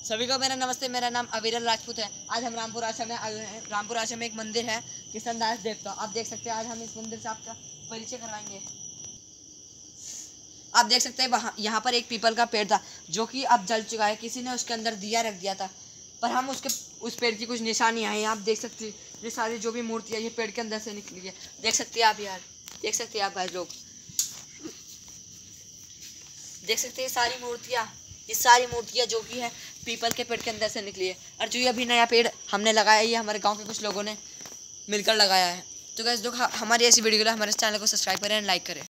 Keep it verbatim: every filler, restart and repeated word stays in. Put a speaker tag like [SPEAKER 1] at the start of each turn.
[SPEAKER 1] सभी को मेरा नमस्ते। मेरा नाम अविरल राजपूत है। आज हम रामपुर आश्रम में आए हैं। रामपुर आश्रम में एक मंदिर है किशनदास देवता। आप देख सकते हैं, आज हम इस मंदिर से आपका परिचय करवाएंगे। आप देख सकते हैं वहाँ यहाँ पर एक पीपल का पेड़ था जो कि अब जल चुका है। किसी ने उसके अंदर दिया रख दिया था, पर हम उसके उस पेड़ की कुछ निशानियाँ हैं। आप देख सकते हैं ये सारी जो भी मूर्तियाँ ये पेड़ के अंदर से निकली है। देख सकते हैं आप यार, देख सकते हैं आप भाई लोग, देख सकते हैं सारी मूर्तियाँ, ये सारी मूर्तियाँ जो कि है पीपल के पेड़ के अंदर से निकली है। और जो ये अभी नया पेड़ हमने लगाया, ये हमारे गांव के कुछ लोगों ने मिलकर लगाया है। तो गाइस लोग हमारी ऐसी वीडियो के लिए हमारे चैनल को सब्सक्राइब करें एंड लाइक करें।